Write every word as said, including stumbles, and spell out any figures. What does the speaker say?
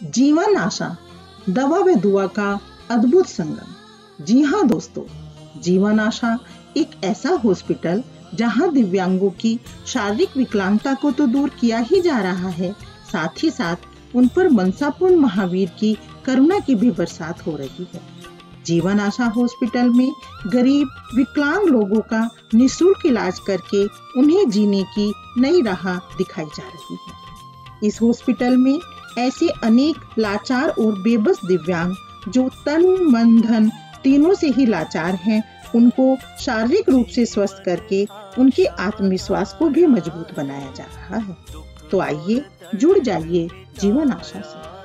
जीवन आशा, दवा व दुआ का अद्भुत संगम। जी हाँ दोस्तों, जीवन आशा एक ऐसा हॉस्पिटल जहाँ दिव्यांगों की शारीरिक विकलांगता को तो दूर किया ही जा रहा है, साथ ही साथ उन पर मनसापूर्ण महावीर की करुणा की भी बरसात हो रही है। जीवन आशा हॉस्पिटल में गरीब विकलांग लोगों का निःशुल्क इलाज करके उन्हें जीने की नई राह दिखाई जा रही है। इस हॉस्पिटल में ऐसे अनेक लाचार और बेबस दिव्यांग जो तन मन धन तीनों से ही लाचार हैं, उनको शारीरिक रूप से स्वस्थ करके उनके आत्मविश्वास को भी मजबूत बनाया जा रहा है। तो आइए जुड़ जाइए जीवन आशा से।